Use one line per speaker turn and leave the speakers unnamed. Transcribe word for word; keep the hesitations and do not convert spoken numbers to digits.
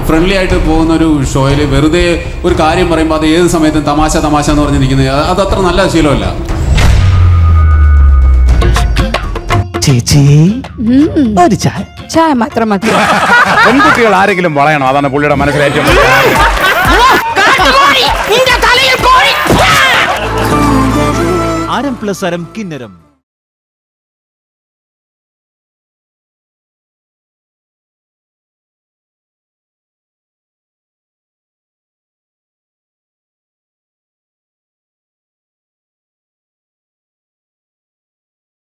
Friendly ആയിട്ട് പോകുന്ന ഒരു ഷോയിൽ വെറുതെ ഒരു കാര്യം പറയുമ്പോൾ അത് ഏത് സമയത്തും തമാശ തമാശ എന്ന് പറഞ്ഞിരിക്കുന്നത് അത് അത്ര നല്ല ശീലമല്ല.
ചേച്ചി ഒരു ചായ
ചായ മാത്രം മതി.
പെൺകുട്ടികൾ ആരെങ്കിലും വളയണം, അതാണ് പുള്ളിയുടെ മനസ്സിലേറ്റവും.
ആരം പ്ലസ് ആരം കിന്നരം.